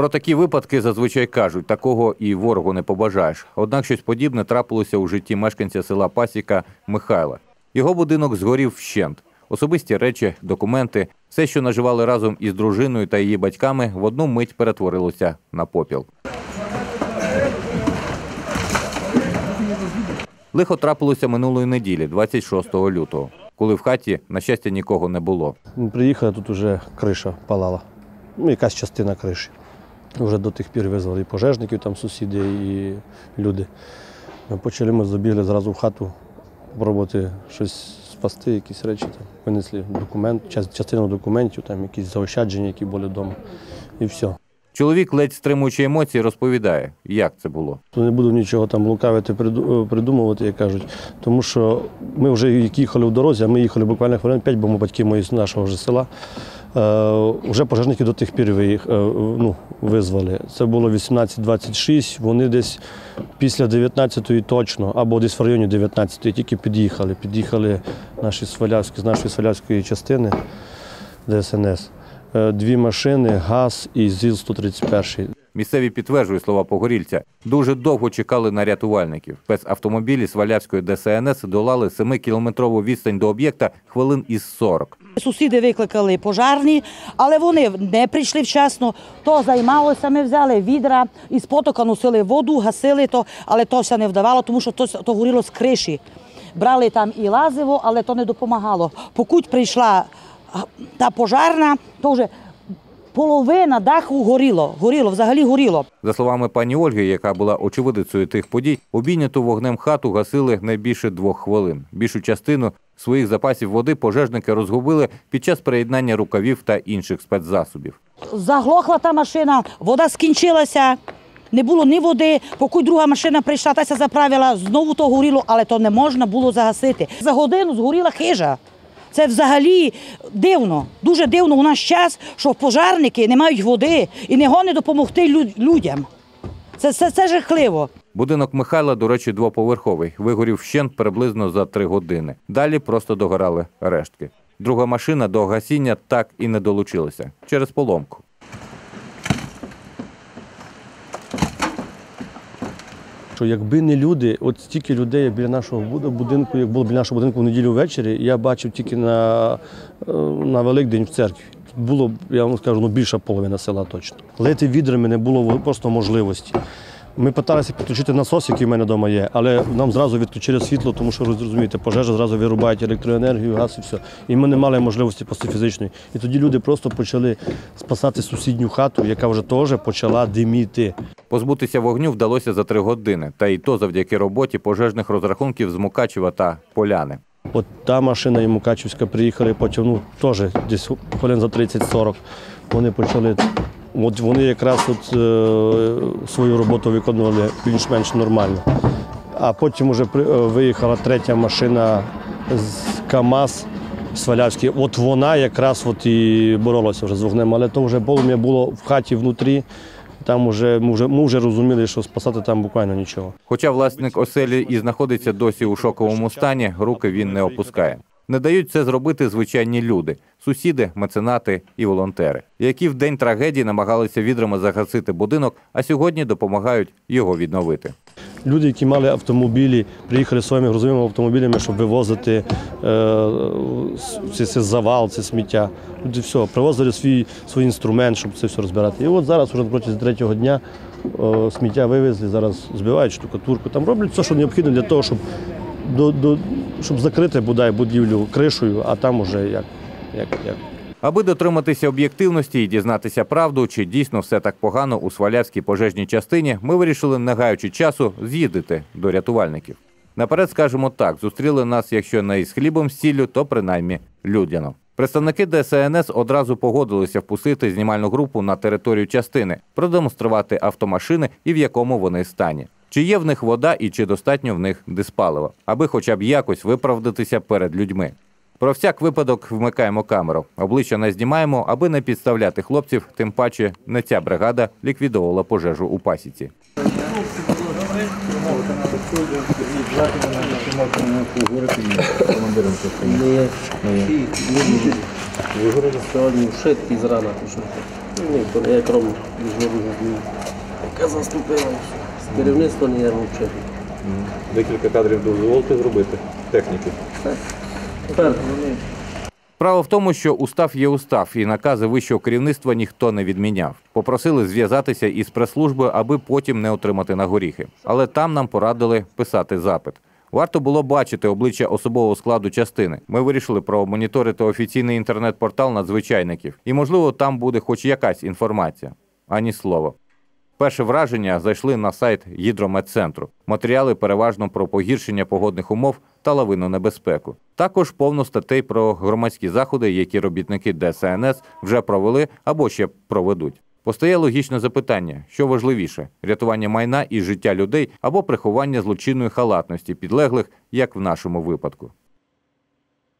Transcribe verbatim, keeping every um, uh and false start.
Про такі випадки зазвичай кажуть, такого і ворогу не побажаєш. Однак щось подібне трапилося у житті мешканця села Пасіка Михайла. Його будинок згорів вщент. Особисті речі, документи, все, що наживали разом із дружиною та її батьками, в одну мить перетворилося на попіл. Лихо трапилося минулої неділі, двадцять шостого лютого, коли в хаті, на щастя, нікого не було. Ми приїхали, тут вже криша палала, ну, якась частина криші. Вже до тих пір визвали і пожежників, там сусіди, і люди. Ми почали, ми забігли зразу в хату, пробувати щось спасти, якісь речі. Там. Винесли документ, частину документів, там, якісь заощадження, які були вдома, і все. Чоловік, ледь стримуючи емоції, розповідає, як це було. Не буду нічого там лукавити, придумувати, як кажуть, тому що ми вже їхали в дорозі, а ми їхали буквально хвилин п'ять, бо ми батьки мої з нашого ж села. Е, вже пожежники до тих пір виїх, е, ну, визвали. Це було вісімнадцять двадцять шість, вони десь після дев'ятнадцятої точно, або десь в районі дев'ятнадцятої тільки під'їхали. Під'їхали наші Свалявські, з нашої Свалявської частини ДСНС. Дві машини, ГАЗ і ЗІЛ сто тридцять перший. Місцеві підтверджують слова погорільця. Дуже довго чекали на рятувальників. Спецавтомобілі Свалявської ДСНС долали семикілометрову відстань до об'єкта хвилин із сорок. Сусіди викликали пожарні, але вони не прийшли вчасно. То займалося, ми взяли відра, із потока носили воду, гасили то, але то все не вдавало, тому що то, то горіло з криші. Брали там і лазиво, але то не допомагало. Покуть прийшла та пожарна, то вже половина даху горіло, горіло, взагалі горіло. За словами пані Ольги, яка була очевидицею тих подій, обійняту вогнем хату гасили не більше двох хвилин. Більшу частину своїх запасів води пожежники розгубили під час приєднання рукавів та інших спецзасобів. Заглохла та машина, вода скінчилася, не було ні води, поки друга машина прийшла, та заправила, знову то горіло, але то не можна було загасити. За годину згоріла хижа. Це взагалі дивно, дуже дивно у наш час, що пожарники не мають води і не гонять допомогти людям. Це, це, це жахливо. Будинок Михайла, до речі, двоповерховий. Вигорів вщент приблизно за три години. Далі просто догорали рештки. Друга машина до гасіння так і не долучилася через поломку. Якби не люди, от стільки людей біля нашого будинку, як було біля нашого будинку в неділю ввечері, я бачив тільки на, на Великдень в церкві. Тут було, я вам скажу, ну, більша половина села точно. Лити відрами не було просто можливості. Ми намагалися підключити насос, який в мене вдома є, але нам зразу відключили світло, тому що, розумієте, пожежа зразу вирубають електроенергію, газ і все. І ми не мали можливості просто фізичної. І тоді люди просто почали спасати сусідню хату, яка вже теж почала диміти. Позбутися вогню вдалося за три години, та й то завдяки роботі пожежних розрахунків з Мукачева та Поляни. От та машина і Мукачівська приїхали, потім, ну, теж десь хвилин за тридцять-сорок вони почали. От вони якраз от, е, свою роботу виконували більш-менш нормально. А потім вже при, е, виїхала третя машина з КАМАЗ Свалявський. От вона якраз от і боролася вже з вогнем, але то вже полум'я було в хаті внутрі. Там вже, ми, вже, ми вже розуміли, що спасати там буквально нічого. Хоча власник оселі і знаходиться досі у шоковому стані, руки він не опускає. Не дають це зробити звичайні люди – сусіди, меценати і волонтери, які в день трагедії намагалися відрами загасити будинок, а сьогодні допомагають його відновити. Люди, які мали автомобілі, приїхали своїми грузовими автомобілями, щоб вивозити е, цей завал, це сміття. Люди все, привозили свій, свій інструмент, щоб це все розбирати. І от зараз, вже протягом третього дня, е, сміття вивезли, зараз збивають штукатурку, там роблять все, що необхідно для того, щоб До, до, щоб закрити, бодай, будівлю кришею, а там уже як, як, як. Аби дотриматися об'єктивності і дізнатися правду, чи дійсно все так погано у Свалявській пожежній частині, ми вирішили, не гаючи часу, з'їздити до рятувальників. Наперед скажемо так, зустріли нас, якщо не із хлібом з сіллю, то принаймні людяно. Представники ДСНС одразу погодилися впустити знімальну групу на територію частини, продемонструвати автомашини і в якому вони стані. Чи є в них вода і чи достатньо в них диспалива, аби хоча б якось виправдатися перед людьми. Про всяк випадок вмикаємо камеру. Обличчя не знімаємо, аби не підставляти хлопців, тим паче не ця бригада ліквідовувала пожежу у Пасіці. Вигородить сьогодні шитки з рана. Ні, то не є кром міжнародних днів. Яка заступила, з керівництва не є взагалі. Декілька кадрів дозволите зробити техніки. Тепер, Справа в тому, що устав є устав, і накази вищого керівництва ніхто не відміняв. Попросили зв'язатися із прес-службою, аби потім не отримати на горіхи. Але там нам порадили писати запит. Варто було бачити обличчя особового складу частини. Ми вирішили промоніторити офіційний інтернет-портал надзвичайників. І, можливо, там буде хоч якась інформація. Ані слова. Перше враження зайшли на сайт Гідрометцентру. Матеріали переважно про погіршення погодних умов та лавинну небезпеку. Також повно статей про громадські заходи, які робітники Де Ес Ен Ес вже провели або ще проведуть. Постає логічне запитання, що важливіше – рятування майна і життя людей або приховання злочинної халатності підлеглих, як в нашому випадку.